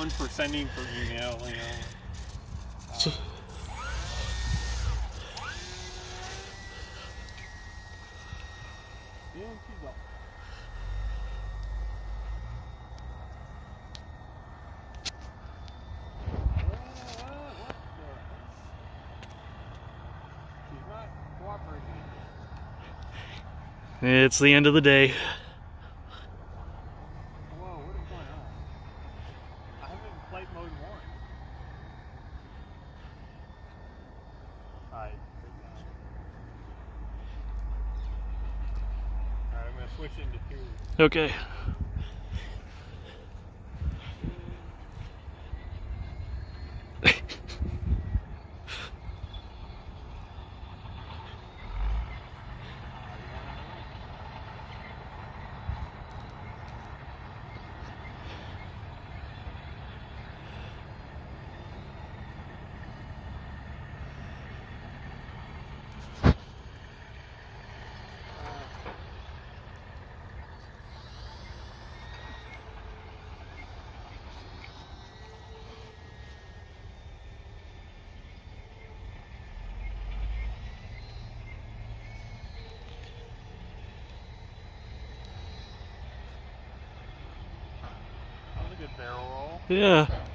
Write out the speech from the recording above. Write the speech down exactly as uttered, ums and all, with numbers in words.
one for sending for email, you know. So, Yeah, she's up. She's not cooperating. it's the end of the day. Whoa, what is going on? I have it in flight mode one. Alright, Alright, I'm gonna switch into two. Okay. That was a good barrel roll. Yeah.